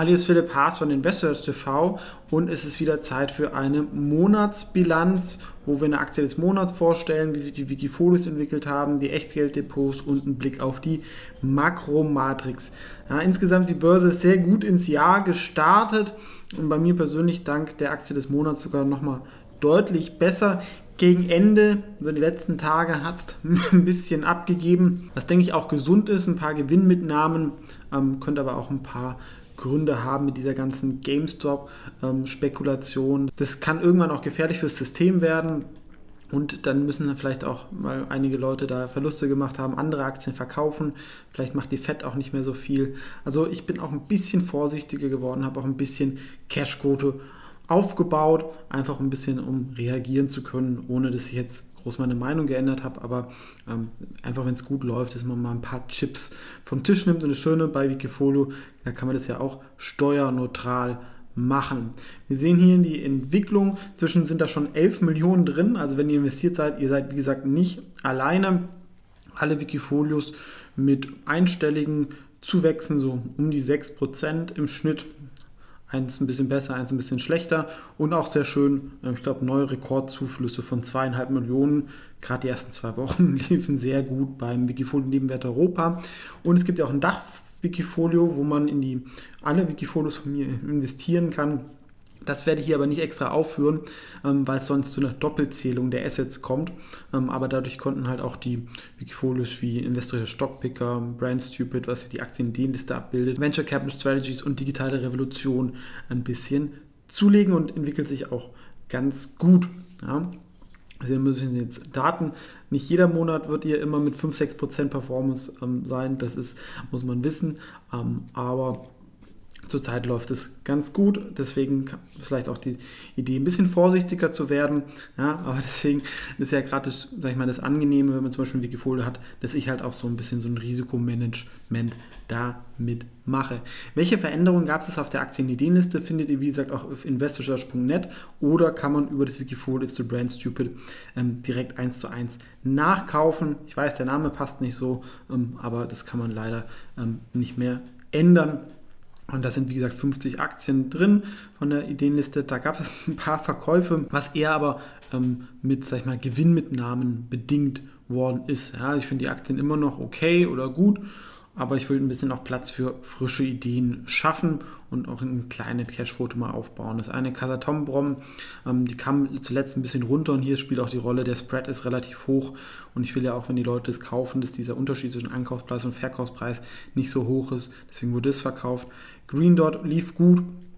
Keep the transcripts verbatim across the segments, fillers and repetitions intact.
Hallo, hier ist Philipp Haas von Investors T V und es ist wieder Zeit für eine Monatsbilanz, wo wir eine Aktie des Monats vorstellen, wie sich die Wikifolios entwickelt haben, die Echtgelddepots und einen Blick auf die Makromatrix. Ja, insgesamt die Börse ist sehr gut ins Jahr gestartet und bei mir persönlich dank der Aktie des Monats sogar nochmal deutlich besser. Gegen Ende, also die letzten Tage, hat es ein bisschen abgegeben, was denke ich auch gesund ist, ein paar Gewinnmitnahmen, ähm, könnte aber auch ein paar Gründe haben mit dieser ganzen GameStop-Spekulation. Das kann irgendwann auch gefährlich fürs System werden und dann müssen dann vielleicht auch, weil einige Leute da Verluste gemacht haben, andere Aktien verkaufen. Vielleicht macht die Fed auch nicht mehr so viel. Also ich bin auch ein bisschen vorsichtiger geworden, habe auch ein bisschen Cashquote aufgebaut, einfach ein bisschen, um reagieren zu können, ohne dass ich jetzt groß meine Meinung geändert habe, aber ähm, einfach, wenn es gut läuft, dass man mal ein paar Chips vom Tisch nimmt. Und das Schöne bei Wikifolio, da kann man das ja auch steuerneutral machen. Wir sehen hier die Entwicklung, zwischen sind da schon elf Millionen drin, also wenn ihr investiert seid, ihr seid wie gesagt nicht alleine. Alle Wikifolios mit einstelligen Zuwächsen, so um die sechs Prozent im Schnitt. Eins ein bisschen besser, eins ein bisschen schlechter und auch sehr schön, ich glaube, neue Rekordzuflüsse von zweieinhalb Millionen. Gerade die ersten zwei Wochen liefen sehr gut beim Wikifolio Nebenwert Europa. Und es gibt ja auch ein Dach-Wikifolio, wo man in die alle Wikifolios von mir investieren kann. Das werde ich hier aber nicht extra aufführen, ähm, weil es sonst zu einer Doppelzählung der Assets kommt. Ähm, aber dadurch konnten halt auch die Wikifolios wie Investor Stockpicker, Brand Stupid, was ja die Aktienideenliste abbildet, Venture Capital Strategies und digitale Revolution ein bisschen zulegen und entwickelt sich auch ganz gut. Ja. Also wir müssen jetzt Daten, nicht jeder Monat wird hier immer mit fünf bis sechs Prozent Performance ähm, sein, das ist, muss man wissen, ähm, aber zurzeit läuft es ganz gut, deswegen vielleicht auch die Idee, ein bisschen vorsichtiger zu werden. Ja, aber deswegen ist ja gerade das, sag ich mal, das Angenehme, wenn man zum Beispiel ein Wikifolio hat, dass ich halt auch so ein bisschen so ein Risikomanagement damit mache. Welche Veränderungen gab es auf der Aktienideenliste? Findet ihr, wie gesagt, auch auf investorsearch punkt net oder kann man über das Wikifolio It's the Brand Stupid ähm, direkt eins zu eins nachkaufen. Ich weiß, der Name passt nicht so, ähm, aber das kann man leider ähm, nicht mehr ändern. Und da sind, wie gesagt, fünfzig Aktien drin von der Ideenliste. Da gab es ein paar Verkäufe, was eher aber ähm, mit, sag ich mal, Gewinnmitnahmen bedingt worden ist. Ja, ich finde die Aktien immer noch okay oder gut, aber ich will ein bisschen auch Platz für frische Ideen schaffen und auch eine kleine Cashquote mal aufbauen. Das eine Kazatomprom, ähm, die kam zuletzt ein bisschen runter und hier spielt auch die Rolle, der Spread ist relativ hoch und ich will ja auch, wenn die Leute es kaufen, dass dieser Unterschied zwischen Ankaufspreis und Verkaufspreis nicht so hoch ist. Deswegen wurde es verkauft. Green Dot lief gut.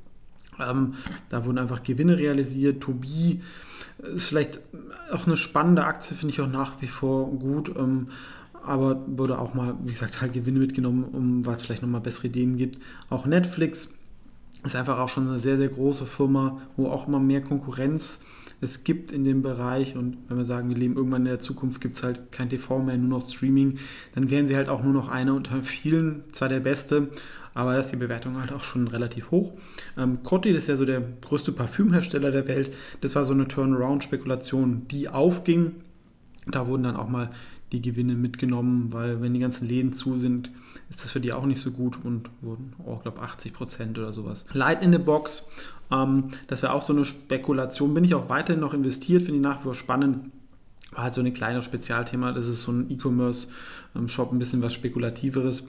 Ähm, da wurden einfach Gewinne realisiert. Tobii ist vielleicht auch eine spannende Aktie, finde ich auch nach wie vor gut. Ähm, aber wurde auch mal, wie gesagt, halt Gewinne mitgenommen, um, weil es vielleicht nochmal bessere Ideen gibt. Auch Netflix ist einfach auch schon eine sehr, sehr große Firma, wo auch immer mehr Konkurrenz es gibt in dem Bereich. Und wenn wir sagen, wir leben irgendwann in der Zukunft, gibt es halt kein T V mehr, nur noch Streaming, dann wären sie halt auch nur noch einer unter vielen, zwar der beste, aber da ist die Bewertung halt auch schon relativ hoch. Ähm, Coty, das ist ja so der größte Parfümhersteller der Welt, das war so eine Turnaround-Spekulation, die aufging. Da wurden dann auch mal die Gewinne mitgenommen, weil wenn die ganzen Läden zu sind, ist das für die auch nicht so gut und wurden, oh, ich glaube achtzig Prozent oder sowas. Light in the Box, ähm, das wäre auch so eine Spekulation, bin ich auch weiterhin noch investiert, finde ich nach wie vor spannend. War halt so ein kleines Spezialthema, das ist so ein E-Commerce-Shop, ein bisschen was Spekulativeres.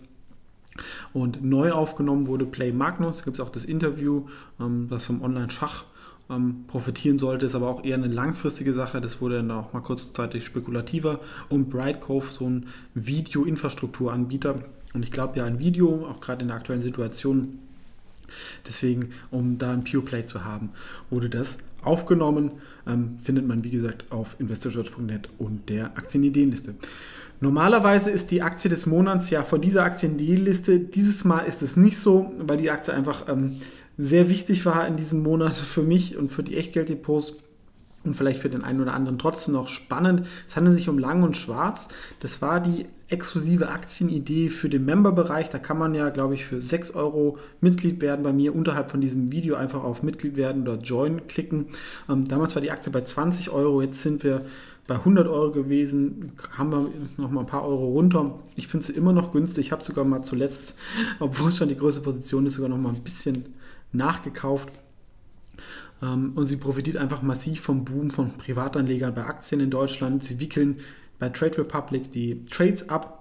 Und neu aufgenommen wurde Play Magnus, da gibt es auch das Interview, ähm, das vom Online-Schach ähm, profitieren sollte, ist aber auch eher eine langfristige Sache, das wurde dann auch mal kurzzeitig spekulativer. Und Brightcove, so ein Video-Infrastrukturanbieter, und ich glaube ja ein Video, auch gerade in der aktuellen Situation, deswegen, um da ein Pure Play zu haben, wurde das aufgenommen, ähm, findet man wie gesagt auf investorsearch punkt net und der Aktienideenliste. Normalerweise ist die Aktie des Monats ja von dieser Aktienideenliste. Dieses Mal ist es nicht so, weil die Aktie einfach ähm, sehr wichtig war in diesem Monat für mich und für die Echtgelddepots und vielleicht für den einen oder anderen trotzdem noch spannend. Es handelt sich um Lang und Schwarz. Das war die exklusive Aktienidee für den Member-Bereich. Da kann man ja, glaube ich, für sechs Euro Mitglied werden. Bei mir unterhalb von diesem Video einfach auf Mitglied werden oder Join klicken. Ähm, damals war die Aktie bei zwanzig Euro. Jetzt sind wir bei hundert Euro gewesen, haben wir noch mal ein paar Euro runter. Ich finde sie immer noch günstig. Ich habe sogar mal zuletzt, obwohl es schon die größte Position ist, sogar noch mal ein bisschen nachgekauft. Und sie profitiert einfach massiv vom Boom von Privatanlegern bei Aktien in Deutschland. Sie wickeln bei Trade Republic die Trades ab.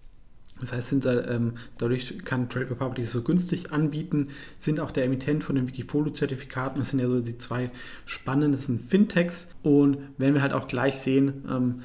Das heißt, sind, ähm, dadurch kann Trade Republic so günstig anbieten, sind auch der Emittent von den Wikifolio-Zertifikaten. Das sind ja so die zwei spannendsten Fintechs. Und werden wir halt auch gleich sehen, ähm,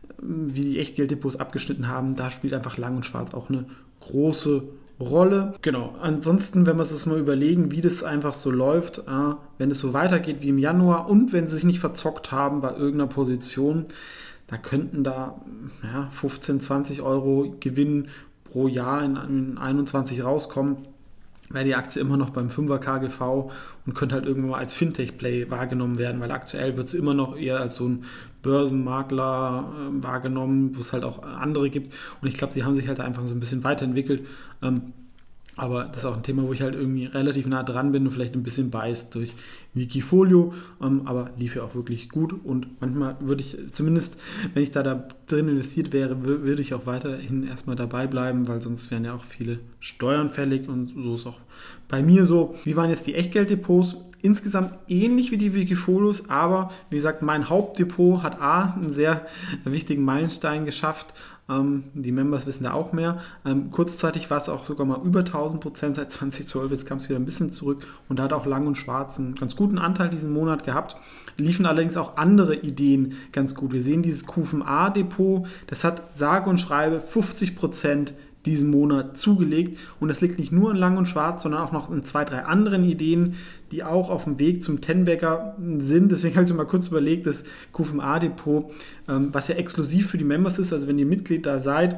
wie die Echtgelddepots abgeschnitten haben, da spielt einfach Lang und Schwarz auch eine große Rolle. Genau, ansonsten, wenn wir uns das mal überlegen, wie das einfach so läuft, äh, wenn es so weitergeht wie im Januar und wenn sie sich nicht verzockt haben bei irgendeiner Position, da könnten da ja, fünfzehn, zwanzig Euro Gewinn pro Jahr in, in einundzwanzig rauskommen, wäre die Aktie immer noch beim fünfer K G V und könnte halt irgendwann mal als Fintech-Play wahrgenommen werden, weil aktuell wird es immer noch eher als so ein Börsenmakler äh, wahrgenommen, wo es halt auch andere gibt. Und ich glaube, sie haben sich halt einfach so ein bisschen weiterentwickelt. Ähm, Aber das ist auch ein Thema, wo ich halt irgendwie relativ nah dran bin und vielleicht ein bisschen biased durch Wikifolio, ähm, aber lief ja auch wirklich gut und manchmal würde ich zumindest, wenn ich da, da drin investiert wäre, würde ich auch weiterhin erstmal dabei bleiben, weil sonst wären ja auch viele Steuern fällig und so ist auch bei mir so. Wie waren jetzt die Echtgelddepots? Insgesamt ähnlich wie die Wikifolios, aber wie gesagt, mein Hauptdepot hat A, einen sehr wichtigen Meilenstein geschafft. Ähm, die Members wissen da auch mehr. Ähm, kurzzeitig war es auch sogar mal über tausend Prozent seit zwanzig zwölf, jetzt kam es wieder ein bisschen zurück und da hat auch Lang und Schwarz einen ganz guten Anteil diesen Monat gehabt. Liefen allerdings auch andere Ideen ganz gut. Wir sehen dieses Q fünf A-Depot, das hat sage und schreibe fünfzig Prozent diesen Monat zugelegt und das liegt nicht nur in Lang und Schwarz, sondern auch noch in zwei, drei anderen Ideen, die auch auf dem Weg zum Ten-Bagger sind. Deswegen habe ich mir mal kurz überlegt, das Q fünf A-Depot, ähm, was ja exklusiv für die Members ist, also wenn ihr Mitglied da seid,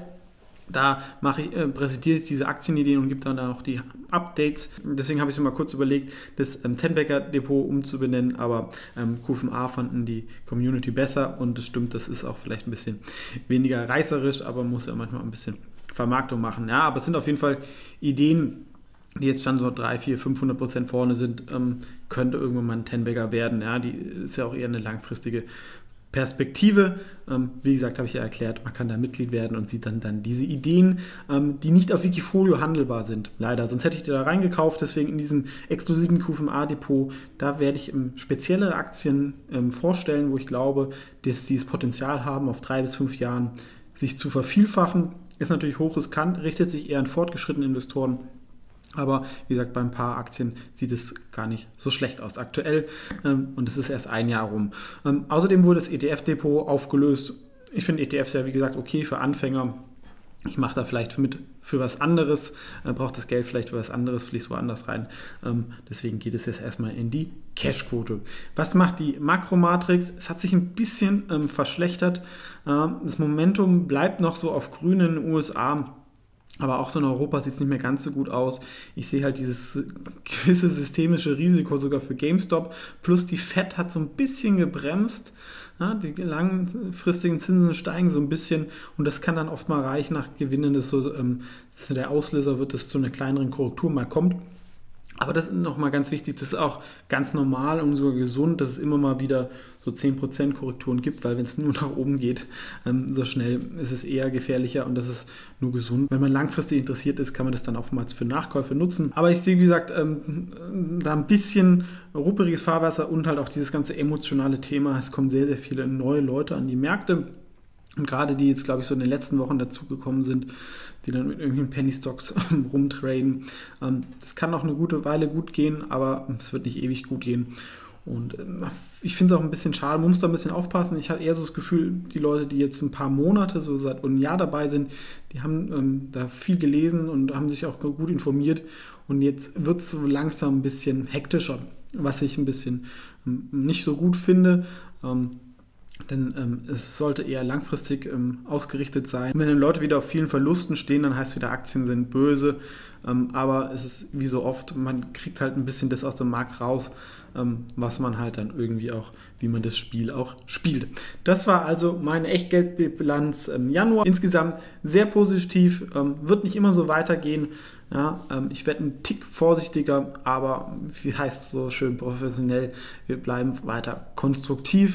da mache ich, äh, präsentiere ich diese Aktienideen und gebe dann auch die Updates. Deswegen habe ich mir mal kurz überlegt, das ähm, Ten-Bagger-Depot umzubenennen, aber ähm, Q fünf A fanden die Community besser und das stimmt, das ist auch vielleicht ein bisschen weniger reißerisch, aber muss ja manchmal ein bisschen Vermarktung machen. Ja, aber es sind auf jeden Fall Ideen, die jetzt schon so drei, vier, fünfhundert Prozent vorne sind, ähm, könnte irgendwann mal ein Ten-Bagger werden. Ja, die ist ja auch eher eine langfristige Perspektive. Ähm, wie gesagt, habe ich ja erklärt, man kann da Mitglied werden und sieht dann, dann diese Ideen, ähm, die nicht auf Wikifolio handelbar sind. Leider, sonst hätte ich die da reingekauft. Deswegen in diesem exklusiven Q fünf A-Depot, da werde ich ähm, spezielle Aktien ähm, vorstellen, wo ich glaube, dass die das Potenzial haben, auf drei bis fünf Jahren sich zu vervielfachen. Ist natürlich hochriskant, richtet sich eher an fortgeschrittene Investoren. Aber wie gesagt, bei ein paar Aktien sieht es gar nicht so schlecht aus aktuell. Ähm, und es ist erst ein Jahr rum. Ähm, außerdem wurde das E T F-Depot aufgelöst. Ich finde E T Fs ja, wie gesagt, okay für Anfänger. Ich mache da vielleicht mit für was anderes, äh, braucht das Geld vielleicht für was anderes, fließt woanders rein. Ähm, deswegen geht es jetzt erstmal in die Cashquote. Was macht die Makromatrix? Es hat sich ein bisschen ähm, verschlechtert. Ähm, das Momentum bleibt noch so auf grün in den U S A. Aber auch so in Europa sieht es nicht mehr ganz so gut aus. Ich sehe halt dieses gewisse systemische Risiko sogar für GameStop. Plus die Fed hat so ein bisschen gebremst. Ja, die langfristigen Zinsen steigen so ein bisschen. Und das kann dann oft mal reichen nach Gewinnen. Das so, ähm, das der Auslöser wird, dass zu einer kleineren Korrektur mal kommt. Aber das ist nochmal ganz wichtig, das ist auch ganz normal und sogar gesund, dass es immer mal wieder so zehn Prozent Korrekturen gibt, weil wenn es nur nach oben geht, ähm, so schnell ist es eher gefährlicher und das ist nur gesund. Wenn man langfristig interessiert ist, kann man das dann oftmals für Nachkäufe nutzen. Aber ich sehe, wie gesagt, ähm, da ein bisschen rupperiges Fahrwasser und halt auch dieses ganze emotionale Thema. Es kommen sehr, sehr viele neue Leute an die Märkte. Und gerade die jetzt, glaube ich, so in den letzten Wochen dazugekommen sind, die dann mit irgendwelchen Penny-Stocks rumtraden. Ähm, das kann noch eine gute Weile gut gehen, aber es wird nicht ewig gut gehen. Und ähm, ich finde es auch ein bisschen schade, man muss da ein bisschen aufpassen. Ich hatte eher so das Gefühl, die Leute, die jetzt ein paar Monate, so seit einem Jahr dabei sind, die haben ähm, da viel gelesen und haben sich auch gut informiert. Und jetzt wird es so langsam ein bisschen hektischer, was ich ein bisschen ähm, nicht so gut finde. Ähm, Denn ähm, es sollte eher langfristig ähm, ausgerichtet sein. Und wenn dann Leute wieder auf vielen Verlusten stehen, dann heißt es wieder, Aktien sind böse. Ähm, aber es ist wie so oft, man kriegt halt ein bisschen das aus dem Markt raus, ähm, was man halt dann irgendwie auch, wie man das Spiel auch spielt. Das war also meine Echtgeldbilanz im Januar. Insgesamt sehr positiv, ähm, wird nicht immer so weitergehen. Ja, ähm, ich werde einen Tick vorsichtiger, aber wie heißt es so schön professionell, wir bleiben weiter konstruktiv.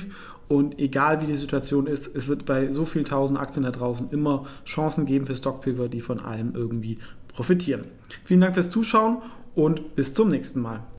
Und egal wie die Situation ist, es wird bei so vielen tausend Aktien da draußen immer Chancen geben für Stockpicker, die von allem irgendwie profitieren. Vielen Dank fürs Zuschauen und bis zum nächsten Mal.